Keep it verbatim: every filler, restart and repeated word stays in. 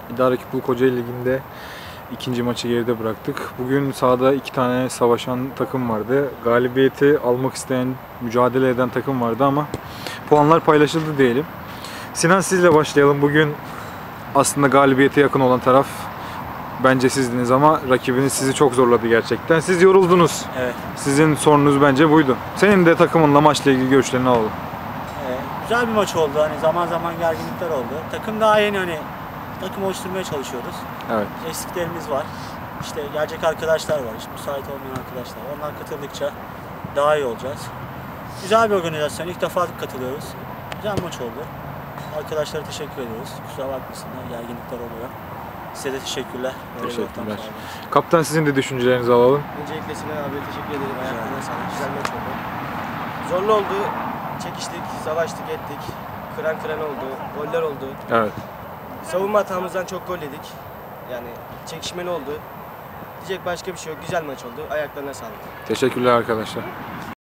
İdare Küpül Kocaeli Ligi'nde ikinci maçı geride bıraktık. Bugün sahada iki tane savaşan takım vardı. Galibiyeti almak isteyen, mücadele eden takım vardı ama puanlar paylaşıldı diyelim. Sinan, sizle başlayalım. Bugün aslında galibiyete yakın olan taraf bence sizdiniz ama rakibiniz sizi çok zorladı gerçekten. Siz yoruldunuz. Evet. Sizin sorunuz bence buydu. Senin de takımınla maçla ilgili görüşlerini alalım. Ee, güzel bir maç oldu. Hani zaman zaman gerginlikler oldu. Takım daha yeni, hani takım oluşturmaya çalışıyoruz. Evet. Eksiklerimiz var. İşte gelecek arkadaşlar var. Hiç müsait olmayan arkadaşlar. Onlar katıldıkça daha iyi olacağız. Güzel bir organizasyon. İlk defa katılıyoruz. Güzel maç oldu. Arkadaşlara teşekkür ediyoruz. Kusura bakmasınlar. Gerginlikler oluyor. Size de teşekkürler. Böyle Teşekkürler. Kaptan, sizin de düşüncelerinizi alalım. Öncelikle Sinan abiye teşekkür ederim. Ayaklarına sağlık. Güzel maç oldu. Zorlu oldu. Çekiştik, savaştık, ettik. Kıran kıran oldu. Goller oldu. Evet. Savunma hatamızdan çok gol yedik. Yani çekişmeli oldu. Diyecek başka bir şey yok. Güzel maç oldu. Ayaklarına sağlık. Teşekkürler arkadaşlar.